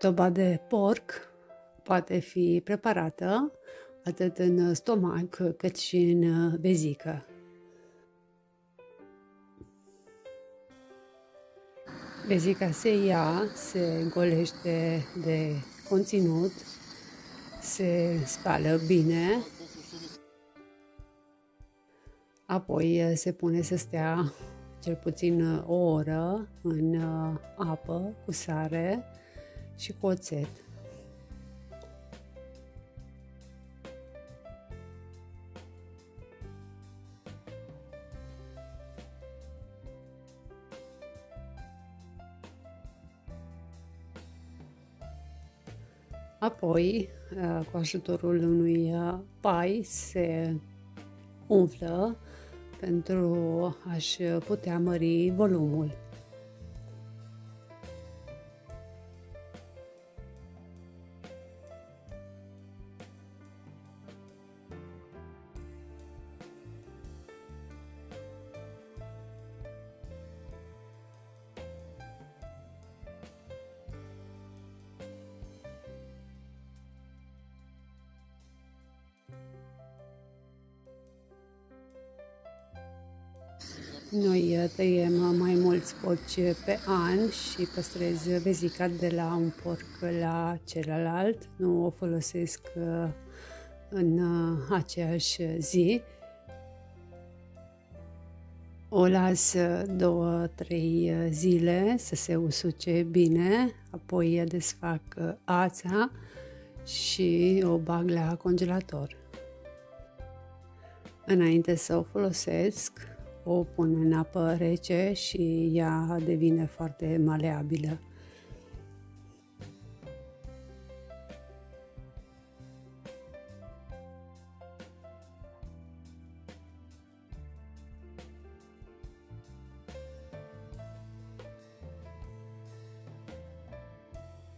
Toba de porc poate fi preparată atât în stomac cât și în vezică. Vezica se ia, se golește de conținut, se spală bine, apoi se pune să stea cel puțin o oră în apă cu sare și cu oțet. Apoi, cu ajutorul unui pai, se umflă pentru a-și putea mări volumul. Noi tăiem mai mulți porci pe an și păstrez vezica de la un porc la celălalt. Nu o folosesc în aceeași zi. O las 2-3 zile să se usuce bine, apoi desfac ața și o bag la congelator. Înainte să o folosesc, o pun în apă rece și ea devine foarte maleabilă.